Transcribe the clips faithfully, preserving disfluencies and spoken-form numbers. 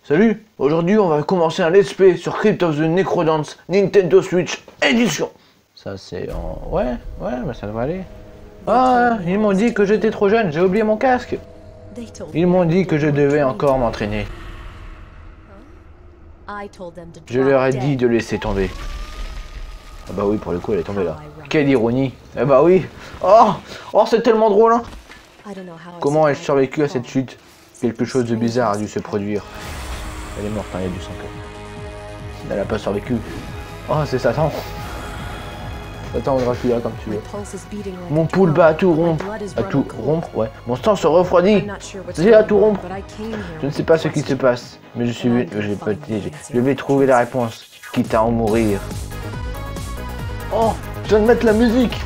Salut, aujourd'hui on va commencer un let's play sur Crypt of the Necrodance Nintendo Switch Edition. Ça c'est en... Ouais, ouais, mais ça devrait aller. Ah, ils m'ont dit que j'étais trop jeune, j'ai oublié mon casque. Ils m'ont dit que je devais encore m'entraîner. Je leur ai dit de laisser tomber. Ah bah oui, pour le coup elle est tombée là. Quelle ironie. Eh bah oui. Oh, oh c'est tellement drôle hein. Comment ai-je survécu à cette chute? Quelque chose de bizarre a dû se produire. Elle est morte, hein, il y a du sang quand même. Elle a pas survécu. Oh, c'est Satan. Satan ou Dracula, comme tu veux. Mon pouls bat à tout rompre. À tout rompre, ouais. Mon sang se refroidit. J'ai à tout rompre. Je ne sais pas ce qui se passe, mais je suis venu. J'ai pas été. Je vais trouver la réponse, quitte à en mourir. Oh, je viens de mettre la musique.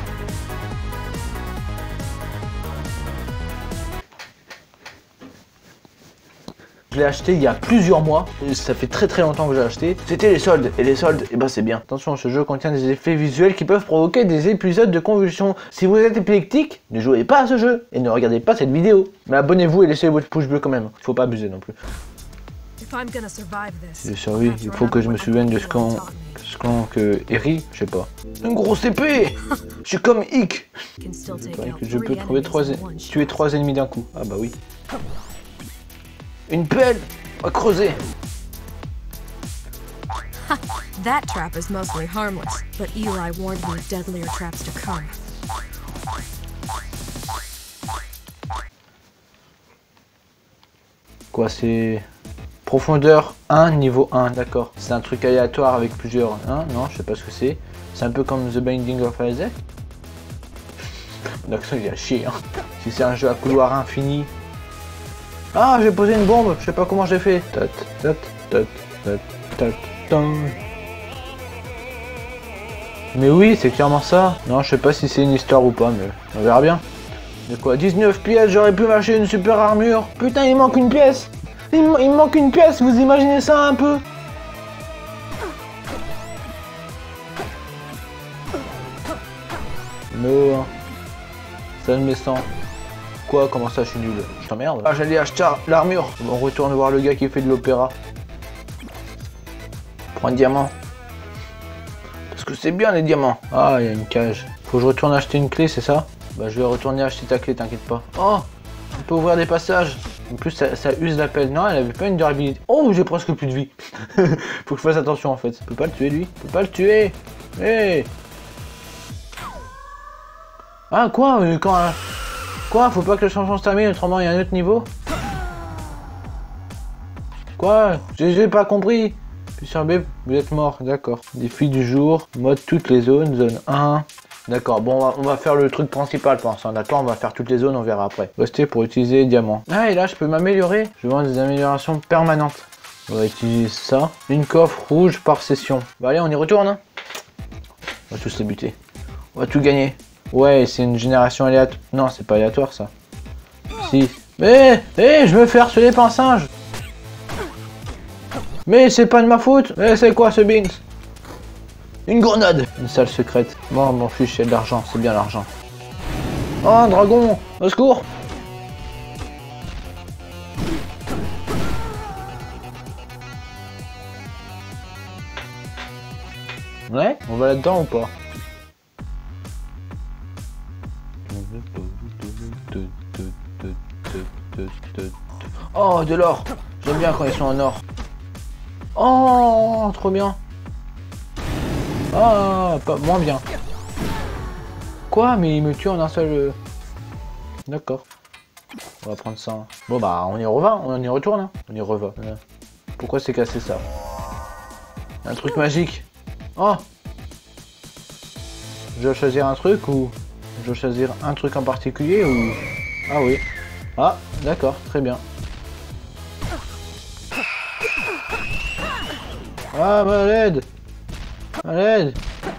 Je l'ai acheté il y a plusieurs mois, ça fait très très longtemps que j'ai acheté. C'était les soldes, et les soldes, et eh ben c'est bien. Attention, ce jeu contient des effets visuels qui peuvent provoquer des épisodes de convulsions. Si vous êtes épileptique, ne jouez pas à ce jeu, et ne regardez pas cette vidéo. Mais abonnez-vous et laissez votre pouce bleu quand même, faut pas abuser non plus. Si je survis, il faut que je me souvienne de ce qu'on... Ce qu'on... que... Eri, je sais pas. Une grosse épée. Je suis comme Hick. Que je peux trouver trois... tuer trois ennemis d'un coup. Ah bah oui. Une pelle à creuser. That trap is mostly harmless, but Eli warned me of deadlier traps to come. Quoi, c'est profondeur un, niveau un, d'accord. C'est un truc aléatoire avec plusieurs, hein? Non, je sais pas ce que c'est. C'est un peu comme The Binding of Isaac. Donc ça, il y a chier, hein. Si c'est un jeu à couloir infini. Ah, j'ai posé une bombe, je sais pas comment j'ai fait. Tot, tot, tot, tot, tot, tot. Mais oui, c'est clairement ça. Non, je sais pas si c'est une histoire ou pas, mais on verra bien. De quoi, dix-neuf pièces, j'aurais pu m'acheter une super armure. Putain, il manque une pièce. Il, il manque une pièce, vous imaginez ça un peu? Non. Ça ne me sent. Quoi? Comment ça, je suis nul? Je t'emmerde. Ah, j'allais acheter l'armure. On retourne voir le gars qui fait de l'opéra. Prends un diamant. Parce que c'est bien les diamants. Ah, il y a une cage. Faut que je retourne acheter une clé, c'est ça? Bah, je vais retourner acheter ta clé, t'inquiète pas. Oh, on peut ouvrir des passages. En plus, ça, ça use la pelle. Non, elle avait pas une durabilité. Oh, j'ai presque plus de vie. Faut que je fasse attention en fait. Je peux pas le tuer lui. Je peux pas le tuer. Hé hey. Ah, quoi? Quand... Quoi? Faut pas que le changement se termine, autrement il y a un autre niveau? Quoi? J'ai pas compris. Puis sur B, vous êtes mort, d'accord. Défi du jour, mode toutes les zones, zone un. D'accord, bon on va, on va faire le truc principal pour l'instant, d'accord? On va faire toutes les zones, on verra après. Restez pour utiliser les diamants. Ah et là je peux m'améliorer. Je veux des améliorations permanentes. On va utiliser ça. Une coffre rouge par session. Bah allez, on y retourne hein. On va tous les buter. On va tout gagner. Ouais, c'est une génération aléatoire. Non, c'est pas aléatoire ça. Si. Mais, hé, je veux faire harceler par un singe. Mais c'est pas de ma faute. Mais c'est quoi ce beans? Une grenade. Une salle secrète. Bon, m'en fiche, il y a de l'argent, c'est bien l'argent. Oh, un dragon. Au secours. Ouais, on va là-dedans ou pas? Oh, de l'or. J'aime bien quand ils sont en or. Oh, trop bien. Ah, pas moins bien. Quoi? Mais il me tue en un seul... D'accord. On va prendre ça. Bon bah, on y revient, on y retourne. Hein. On y reva. Pourquoi c'est cassé ça? Un truc magique. Oh. Je dois choisir un truc ou... Je dois choisir un truc en particulier ou... Ah oui. Ah, d'accord, très bien. Ah, bah, à l'aide! À l'aide!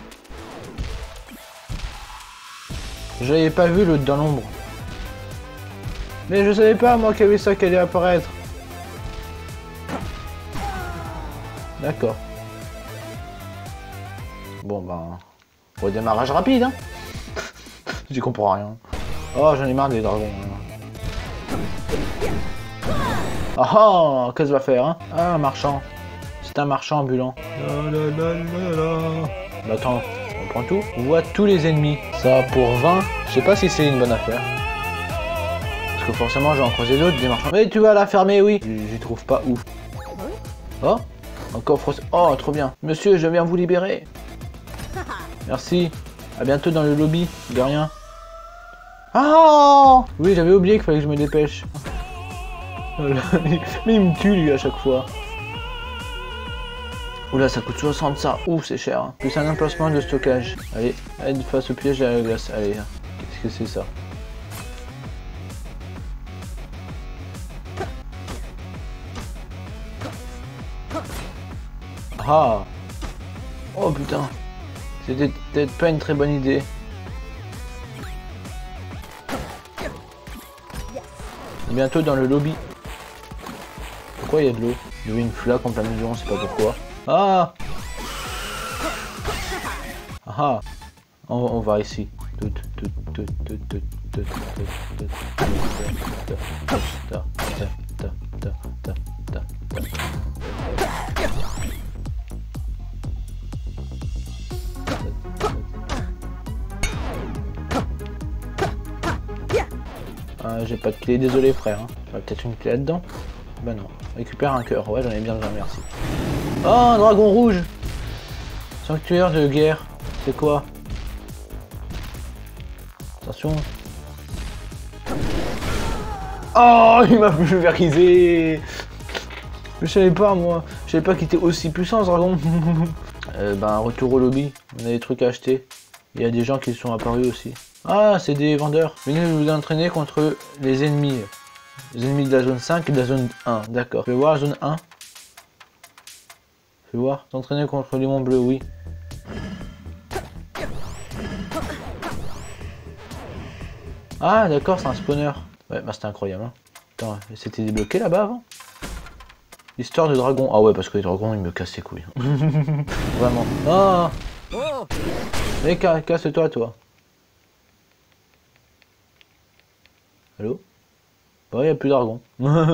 J'avais pas vu l'autre dans l'ombre. Mais je savais pas, moi, qu'il y avait ça qui allait apparaître. D'accord. Bon, ben... redémarrage rapide, hein. J'y comprends rien. Oh, j'en ai marre des dragons. Ah ah, qu'est-ce que va faire, hein? Ah, un marchand. C'est un marchand ambulant. Bah attends, on prend tout. On voit tous les ennemis. Ça pour vingt. Je sais pas si c'est une bonne affaire. Parce que forcément, je vais en croiser d'autres, des marchands. Mais tu vas la fermer, oui. J'y trouve pas ouf. Oh, un coffre. Oh, trop bien. Monsieur, je viens vous libérer. Merci. À bientôt dans le lobby. De rien. Ah oui, j'avais oublié qu'il fallait que je me dépêche. Mais il me tue, lui, à chaque fois. Oula, ça coûte soixante ça. Ouf, c'est cher. Hein. Plus un emplacement de stockage. Allez, aide face au piège à la glace. Allez, qu'est-ce que c'est ça? Ah. Oh putain. C'était peut-être pas une très bonne idée. Bientôt dans le lobby. Pourquoi il y a de l'eau? Il y avait une flaque en plein milieu, on sait pas pourquoi. Ah. Ah. On, on va ici. Euh, J'ai pas de clé, désolé frère. Hein. J'aurais peut-être une clé là-dedans. Bah non. Récupère un cœur. Ouais, j'en ai bien besoin, merci. Oh, un dragon rouge. Sanctuaire de guerre. C'est quoi? Attention. Oh, il m'a pulvérisé. Je savais pas, moi. Je savais pas qu'il était aussi puissant, ce dragon. euh, ben, retour au lobby. On a des trucs à acheter. Il y a des gens qui sont apparus aussi. Ah, c'est des vendeurs. Venez vous entraîner contre les ennemis. Les ennemis de la zone cinq et de la zone un. D'accord. Je vais voir la zone un. Je vais voir. S'entraîner contre les monts bleus, oui. Ah, d'accord, c'est un spawner. Ouais, bah c'était incroyable. Hein. Attends, c'était débloqué là-bas avant? Histoire de dragon. Ah ouais, parce que les dragons, ils me cassent les couilles. Vraiment. Ah. Mais casse-toi, toi. Allô? Bah, il n'y a plus de dragon.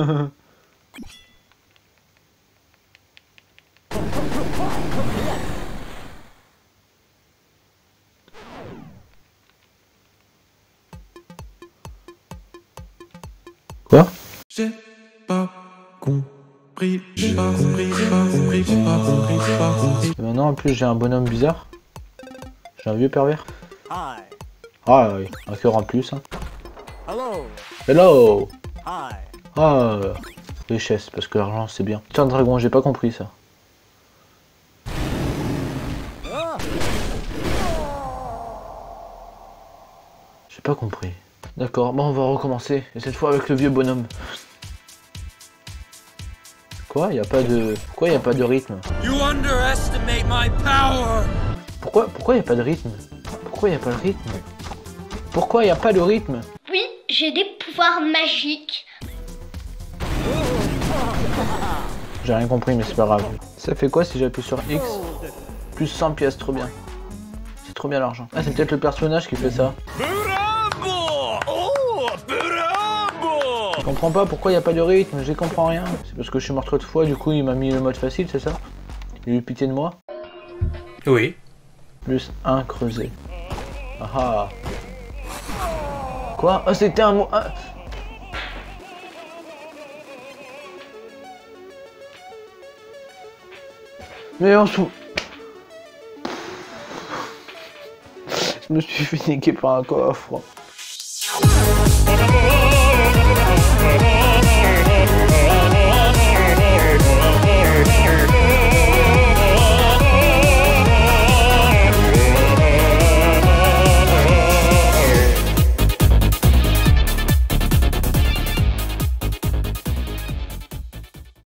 Quoi? J'ai pas compris, j'ai pas compris, j'ai pas compris, j'ai pas compris, j'ai pas compris. Et maintenant, en plus, j'ai un bonhomme bizarre. J'ai un vieux pervers. Hi. Ah oui, un cœur en plus. Hein. Hello. Hello. Hi. Ah, richesse, parce que l'argent c'est bien. Tiens, dragon, j'ai pas compris ça. J'ai pas compris. D'accord, bon, on va recommencer. Et cette fois avec le vieux bonhomme. Quoi? Y a pas de... Pourquoi y a pas de rythme? You underestimate my power. Pourquoi Pourquoi y a pas de rythme? Pourquoi y a pas de rythme? Pourquoi y a pas de rythme? Oui, j'ai des pouvoirs magiques. J'ai rien compris, mais c'est pas grave. Ça fait quoi si j'appuie sur X? Plus cent pièces, trop bien. C'est trop bien l'argent. Ah, c'est peut-être le personnage qui fait ça. Je comprends pas pourquoi il n'y a pas de rythme, je comprends rien. C'est parce que je suis mort trop de fois, du coup il m'a mis le mode facile, c'est ça? Il a eu pitié de moi? Oui. Plus un creusé. Ah ah. Quoi? Ah, c'était un mot... Ah. Mais on s'en... Je me suis fait niquer par un coffre.